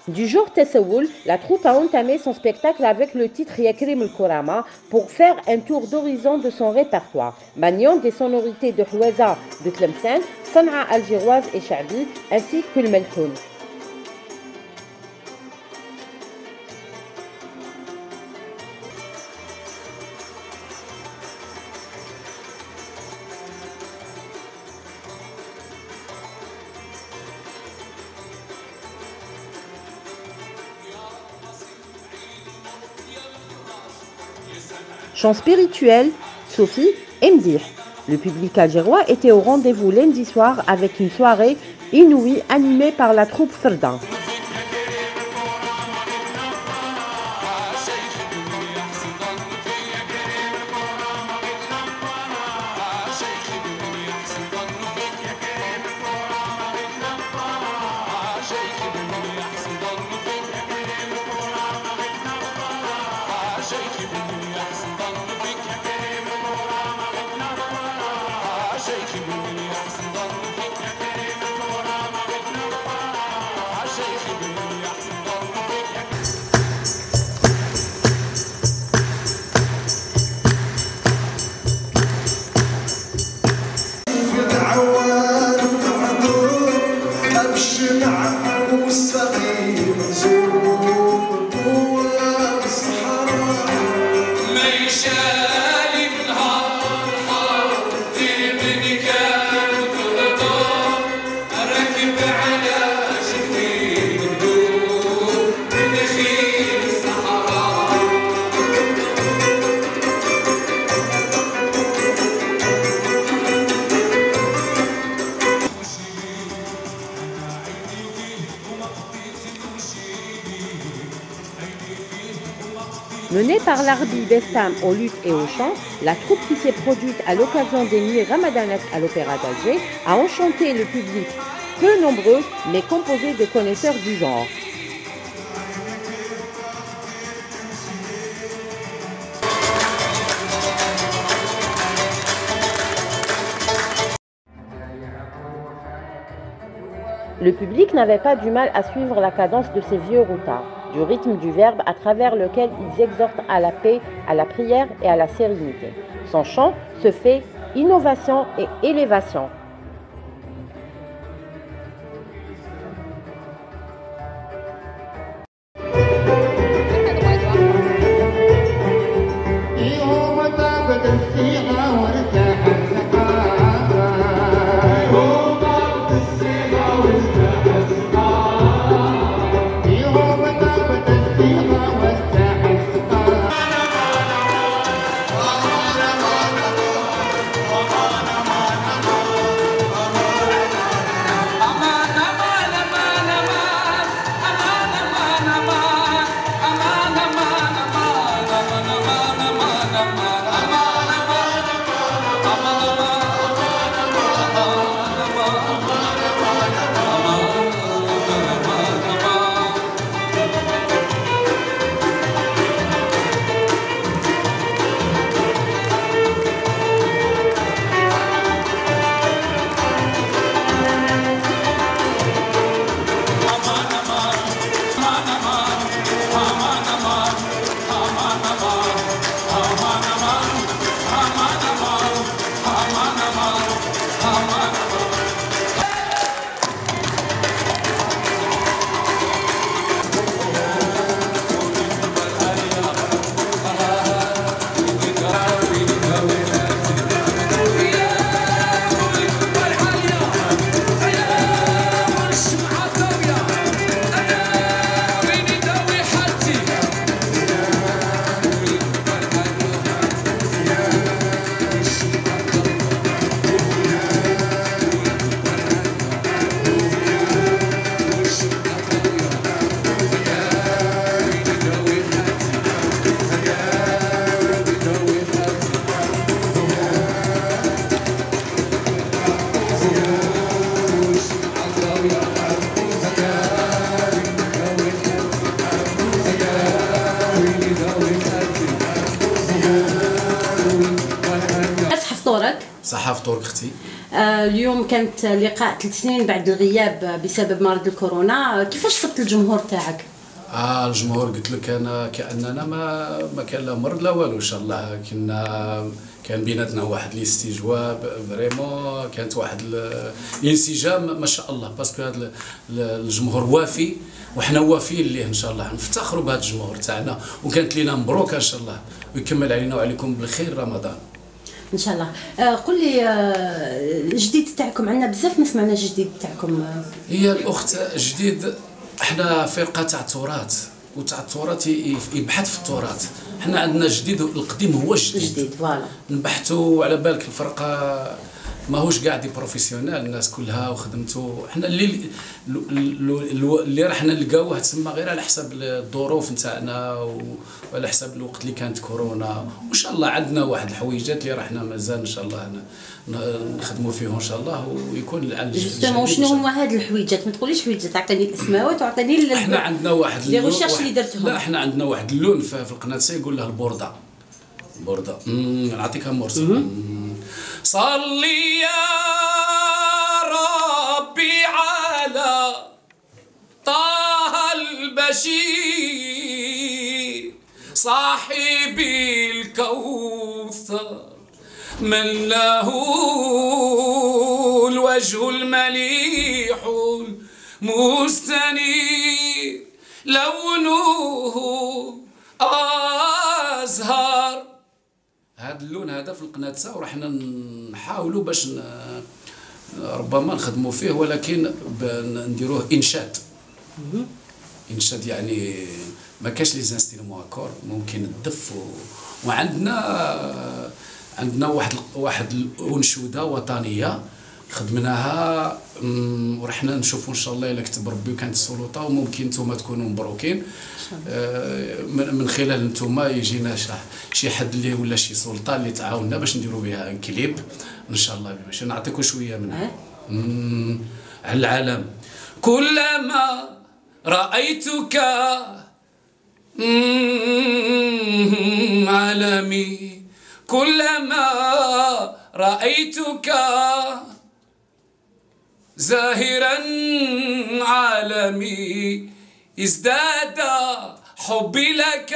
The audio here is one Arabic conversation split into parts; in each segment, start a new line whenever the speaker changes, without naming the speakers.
Du jour Tessewoul, la troupe a entamé son spectacle avec le titre Yakrim el-Kourama pour faire un tour d'horizon de son répertoire, maniant des sonorités de Houeza de Tlemcen, Sanaa algéroise et Chabi, ainsi que le Melhoun. Chant spirituel, Sophie et Mdih. Le public algérois était au rendez-vous lundi soir avec une soirée inouïe animée par la troupe Ferdan. Menée par l'Arbi Bestam au luth et au chant, la troupe qui s'est produite à l'occasion des nuits ramadanesques à l'Opéra d'Alger a enchanté le public, peu nombreux mais composé de connaisseurs du genre. Le public n'avait pas du mal à suivre la cadence de ces vieux routards, du rythme du verbe à travers lequel ils exhortent à la paix, à la prière et à la sérénité. Son chant se fait innovation et élévation.
اليوم كانت لقاء 3 سنين بعد الغياب بسبب مرض الكورونا، كيفاش صبت الجمهور تاعك؟
الجمهور قلت لك انا كاننا ما كان لا مرض لا والو. ان شاء الله كان بيناتنا واحد الاستجواب فريمون، كانت واحد الانسجام ما شاء الله، باسكو هذا الجمهور وافي وحنا وافيين ليه. ان شاء الله نفتخروا بهذا الجمهور تاعنا، وكانت لينا مبروك ان شاء الله، ويكمل علينا وعليكم بالخير رمضان
ان شاء الله. قل لي الجديد تاعكم، عندنا بزاف ما سمعناش الجديد تاعكم.
هي الاخت جديد، احنا فرقه تاع التراث، وتاع التراث يبحث في التراث. حنا عندنا جديد، القديم هو الجديد.
فوالا
نبحثوا على بالك الفرقه ماهوش قاعد بروفيسيونيل الناس كلها وخدمته. حنا اللي راح نلقاوه تسمى غير على حسب الظروف نتاعنا وعلى حسب الوقت اللي كانت كورونا. وان شاء الله عندنا واحد الحويجات اللي راحنا مازال ان شاء الله نخدموا فيهم ان شاء الله، ويكون على
جوستومون شنو هما هاد الحويجات؟ ما تقوليش حويجات، عطيني الاسماء وعطيني
احنا عندنا واحد
لي ريشيرش اللي درتهم.
لا احنا عندنا واحد اللون في القناصه يقول له البورده. نعطيك مرسل. صلي يا ربي على طه البشير صاحب الكوثر، من له الوجه المليح المستنير، لونه أزهر. هذا اللون هذا في القناة، ورحنا نحاولوا باش ربما نخدموا فيه، ولكن نديروه انشاد. انشاد يعني ما كاش لي زانستيلمون اكور، ممكن الدف وعندنا واحد الانشوده وطنيه خدمناها، ورحنا نشوفوا ان شاء الله الا كتب ربي وكانت السلطه، وممكن نتوما تكونوا مبروكين من خلال نتوما يجينا شي حد اللي ولا شي سلطه اللي تعاوننا باش نديروا بها كليب ان شاء الله. باش نعطيكم شويه منها. على العالم كلما رايتك عالمي، كلما رايتك زاهرا عالمي، ازداد حبي لك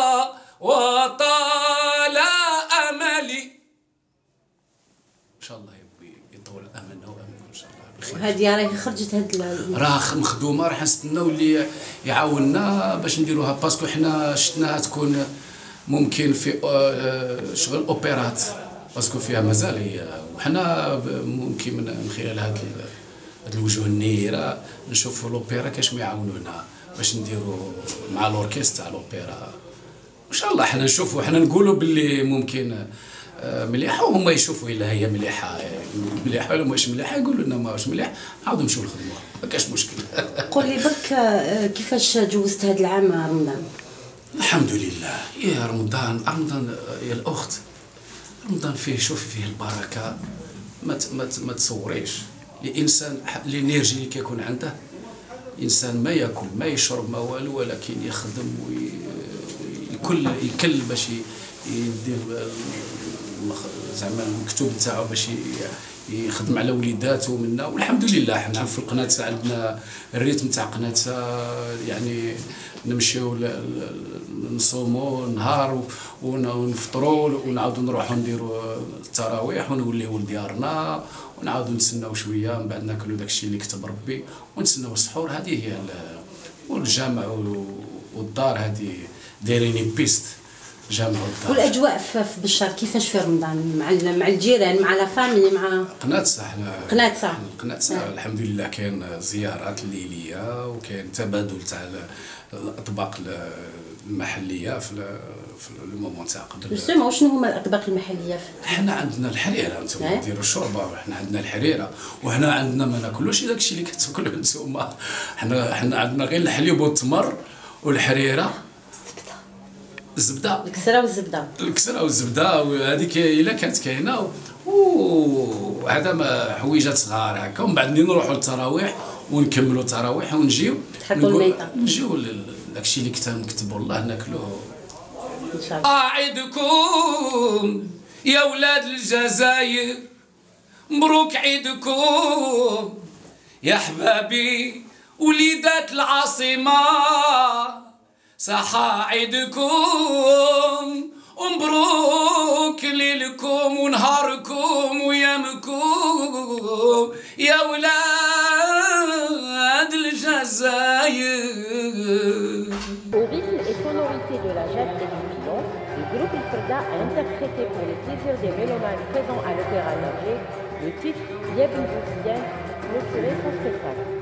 وطال املي. ان شاء الله يطول املنا واملكم ان شاء الله بخير.
هذه راهي خرجت
راه مخدومه، راح نستناو اللي يعاوننا باش نديروها، باسكو حنا شفناها تكون ممكن في شغل اوبيرات، باسكو فيها مازال هي، وحنا ممكن من خلال هذا الوجوه النيره نشوفوا الاوبرا كاش ما يعاونونا باش نديروا مع الاوركسترا الاوبرا. ان شاء الله حنا نشوفوا، حنا نقولوا باللي ممكن مليحه، وهما يشوفوا الا هي مليحه ولا مش مليحه، يقولوا لنا ماهوش مليح، نعاودوا نمشيو نخدموها، ما كاش مشكل.
قول لي برك كيفاش جوزت هذا العام رمضان؟
الحمد لله. يا رمضان يا الاخت، رمضان فيه شوفي فيه البركه، ما تصوريش. الانسان الانرجي اللي كيكون عنده، انسان ما ياكل ما يشرب ما والو، ولكن يخدم يكل باش يدير زعما المكتوب تاعو باش يخدم على وليداته منا. والحمد لله حنا في القناه عندنا الريتم تاع قناه، يعني نمشيو نصوموا نهار ونفطروا ونعاودوا نروحوا نديروا التراويح ونوليو لديارنا، ونعاودوا نتسناو شويه من بعد ناكلوا داكشي اللي كتب ربي ونتسناو السحور. هذه هي والجامع والدار هذه دايرين بيست جامع والدار.
والاجواء في بشار كيفاش في رمضان مع الجيران مع لا فامي مع
قناه
الحمد
لله كاين زيارات ليليه، وكاين تبادل تاع الاطباق المحليه في المومون تاع قبل.
جوستومون شنو هما الاطباق المحليه؟
حنا عندنا الحريره، نتوما نديروا الشوربه، وحنا عندنا الحريره، وحنا عندنا ما ناكلوش داكشي اللي كتاكلوا نتوما. حنا عندنا غير الحليب والتمر والحريره، الزبده، الكسره والزبده وهذيك الا كانت كاينه، وهذا ما حويجات صغار هكا. ومن بعد نروحوا للتراويح ونكملوا التراويح ونجيو داكشي اللي كتبوا الله ناكلوه
ان شاء الله.
اعدكم يا ولاد الجزائر مبروك عيدكم يا حبابي وليدات العاصمة، صحا عيدكم ومبروك ليلكم ونهاركم ويامكم يا ولاد الجزائر.
Au rythme et sonorité de la jazz et du pilon, le groupe Il Ferda a interprété pour les plaisirs des mélomanes présents à l'Opéra d'Alger le titre Yeb Nzousien, clôturé son spectacle.